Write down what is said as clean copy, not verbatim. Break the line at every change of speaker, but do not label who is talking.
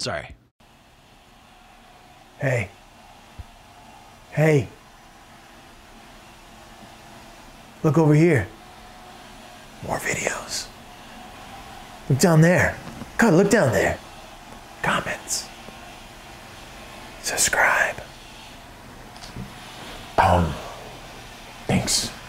Sorry.
Hey. Hey. Look over here. More videos. Look down there. God, look down there. Comments. Subscribe. Thanks.